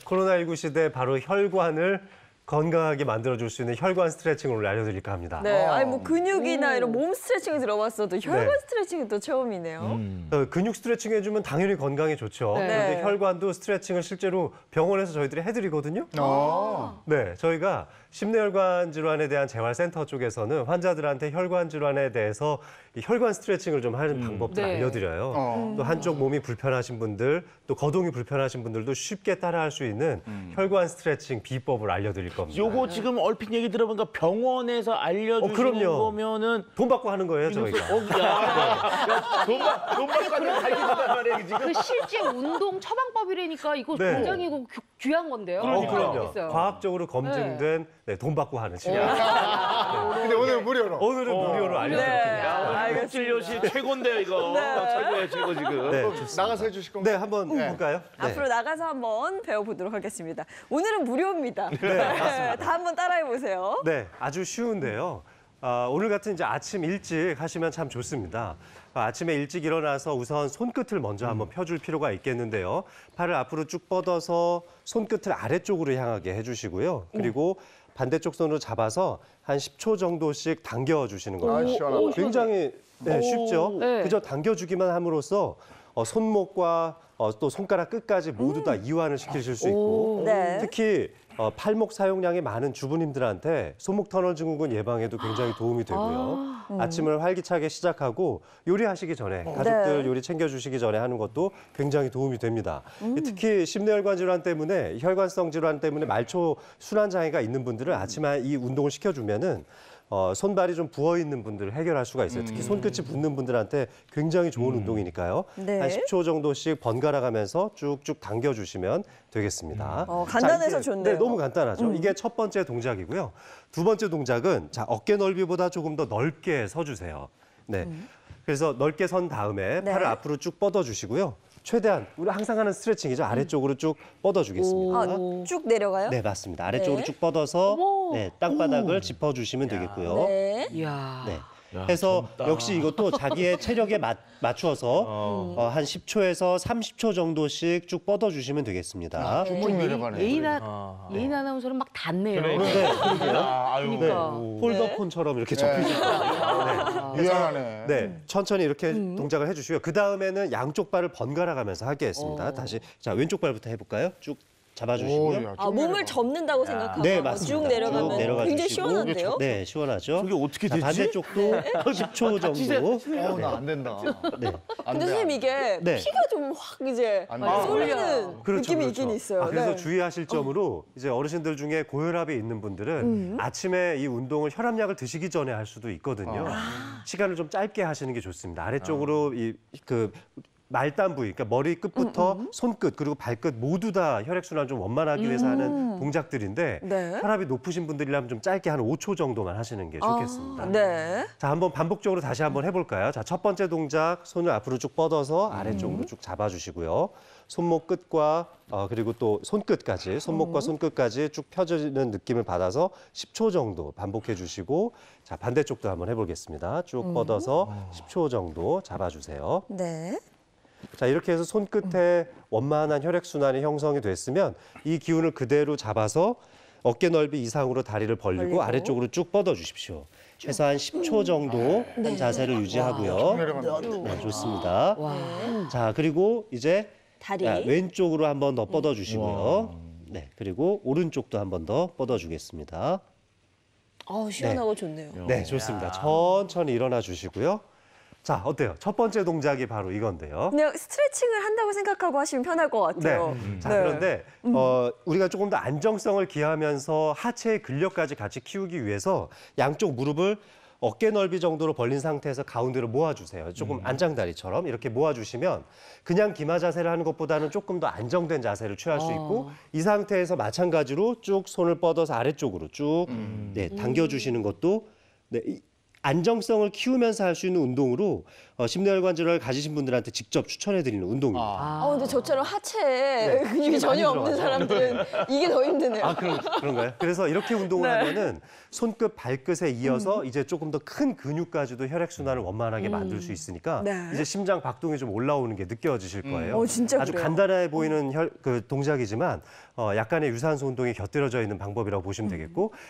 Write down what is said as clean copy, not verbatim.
코로나19 시대 바로 혈관을 건강하게 만들어줄 수 있는 혈관 스트레칭을 오늘 알려드릴까 합니다. 네, 아니 뭐 근육이나 이런 몸 스트레칭을 들어봤어도 혈관 네. 스트레칭은 또 처음이네요. 근육 스트레칭 해주면 당연히 건강에 좋죠. 네. 그런데 혈관도 스트레칭을 실제로 병원에서 저희들이 해드리거든요. 네, 저희가 심뇌혈관 질환에 대한 재활센터 쪽에서는 환자들한테 혈관 질환에 대해서 이 혈관 스트레칭을 좀 하는 방법들 네. 알려드려요. 또 한쪽 몸이 불편하신 분들, 또 거동이 불편하신 분들도 쉽게 따라할 수 있는 혈관 스트레칭 비법을 알려드릴 겁니다. 요거 지금 얼핏 얘기 들어보니까 병원에서 알려주시는 그럼요. 거면은 돈 받고 하는 거예요, 저희가. 돈 받고 하는 알려준단 말이야, 지금. 그 실제 운동 처방법이라니까 이거 네. 굉장히 귀한 건데요. 그럼요. 알겠어요. 과학적으로 검증된 돈 받고 하는 치료. 근데 오늘 무료로. 오늘은 무료로 알려드릴게요. 진료실 최고인데요, 이거. 최고예요, 최고 지금. 네, 나가서 해주실 건가요? 네, 한번 볼까요? 네. 앞으로 나가서 한번 배워보도록 하겠습니다. 오늘은 무료입니다. 맞습니다. 다 한번 따라해보세요. 네, 아주 쉬운데요. 오늘 같은 이제 아침 일찍 하시면 참 좋습니다. 아침에 일찍 일어나서 우선 손끝을 먼저 한번 펴줄 필요가 있겠는데요. 팔을 앞으로 쭉 뻗어서 손끝을 아래쪽으로 향하게 해주시고요. 그리고 반대쪽 손으로 잡아서 한 10초 정도씩 당겨주시는 겁니다. 시원하다. 굉장히 쉽죠? 네. 그저 당겨주기만 함으로써 손목과 또 손가락 끝까지 모두 다 이완을 시키실 수 있고 네. 특히 팔목 사용량이 많은 주부님들한테 손목 터널 증후군 예방에도 굉장히 도움이 되고요. 아침을 활기차게 시작하고 요리하시기 전에 가족들 네. 요리 챙겨주시기 전에 하는 것도 굉장히 도움이 됩니다. 특히 심뇌혈관 질환 때문에 혈관성 질환 때문에 말초 순환 장애가 있는 분들은 아침에 이 운동을 시켜주면은 손발이 좀 부어 있는 분들을 해결할 수가 있어요. 특히 손끝이 붓는 분들한테 굉장히 좋은 운동이니까요. 네. 한 10초 정도씩 번갈아 가면서 쭉쭉 당겨주시면 되겠습니다. 간단해서 이제, 좋네요. 네, 너무 간단하죠. 이게 첫 번째 동작이고요. 두 번째 동작은 자 어깨 넓이보다 조금 더 넓게 서주세요. 네. 그래서 넓게 선 다음에 네. 팔을 앞으로 쭉 뻗어주시고요. 최대한 우리 항상 하는 스트레칭이죠. 아래쪽으로 쭉 뻗어주겠습니다. 쭉 내려가요? 네, 맞습니다. 아래쪽으로 네. 쭉 뻗어서 네, 땅바닥을 짚어주시면 되겠고요. 네. 이야. 네. 해서 역시 이것도 자기의 체력에 맞추어서 한 10초에서 30초 정도씩 쭉 뻗어주시면 되겠습니다. 쭉 내려가네. 예인 아나운서는 막 닿네요. 그러니까. 폴더폰처럼 이렇게 접히실 거예요. 미안하네. 네, 천천히 이렇게 동작을 해주시고요. 그 다음에는 양쪽 발을 번갈아 가면서 하겠습니다. 다시 자 왼쪽 발부터 해볼까요? 쭉 잡아주시고요. 몸을 접는다고 생각하고 네, 맞습니다. 쭉 내려가면 내려가 굉장히 주시고. 시원한데요? 네, 시원하죠. 저게 어떻게 자, 되지? 반대쪽도 10초 정도. 나 안 된다. 네. 근데 선생님 이게 네. 피가 좀 확 이제 안 돼. 쏠리는 느낌이 있긴 있어요. 그래서 네. 주의하실 점으로 이제 어르신들 중에 고혈압이 있는 분들은 아침에 이 운동을 혈압약을 드시기 전에 할 수도 있거든요. 시간을 좀 짧게 하시는 게 좋습니다. 아래쪽으로 그 말단 부위, 그러니까 머리 끝부터 손끝 그리고 발끝 모두 다 혈액순환을 좀 원만하기 위해서 하는 동작들인데 네. 혈압이 높으신 분들이라면 좀 짧게 한 5초 정도만 하시는 게 좋겠습니다. 네. 자, 한번 반복적으로 다시 한번 해볼까요? 자, 첫 번째 동작, 손을 앞으로 쭉 뻗어서 아래쪽으로 쭉 잡아주시고요. 손목 끝과 그리고 또 손끝까지, 손목과 손끝까지 쭉 펴지는 느낌을 받아서 10초 정도 반복해 주시고, 자, 반대쪽도 한번 해보겠습니다. 쭉 뻗어서 10초 정도 잡아주세요. 네. 자, 이렇게 해서 손끝에 원만한 혈액순환이 형성이 됐으면 이 기운을 그대로 잡아서 어깨 넓이 이상으로 다리를 벌리고 아래쪽으로 쭉 뻗어 주십시오. 최소한 10초 정도 한 자세를 유지하고요. 네, 좋습니다. 자, 그리고 이제 다리. 왼쪽으로 한 번 더 뻗어 주시고요. 네, 그리고 오른쪽도 한 번 더 뻗어 주겠습니다. 시원하고 좋네요. 네, 좋습니다. 천천히 일어나 주시고요. 자, 어때요? 첫 번째 동작이 바로 이건데요. 그냥 스트레칭을 한다고 생각하고 하시면 편할 것 같아요. 자, 네. 그런데 우리가 조금 더 안정성을 기하면서 하체의 근력까지 같이 키우기 위해서 양쪽 무릎을 어깨 넓이 정도로 벌린 상태에서 가운데로 모아주세요. 조금 안장다리처럼 이렇게 모아주시면 그냥 기마 자세를 하는 것보다는 조금 더 안정된 자세를 취할 수 있고 이 상태에서 마찬가지로 쭉 손을 뻗어서 아래쪽으로 쭉 당겨주시는 것도 안정성을 키우면서 할 수 있는 운동으로 심뇌혈관 질환을 가지신 분들한테 직접 추천해드리는 운동입니다. 근데 저처럼 하체에 근육이 전혀 없는 사람들은 이게 더 힘드네요. 아, 그런가요? 그래서 이렇게 운동을 네. 하면은 손끝, 발끝에 이어서 이제 조금 더 큰 근육까지도 혈액순환을 원만하게 만들 수 있으니까 네. 이제 심장 박동이 좀 올라오는 게 느껴지실 거예요. 진짜 아주 그래요. 간단해 보이는 그 동작이지만 약간의 유산소 운동이 곁들여져 있는 방법이라고 보시면 되겠고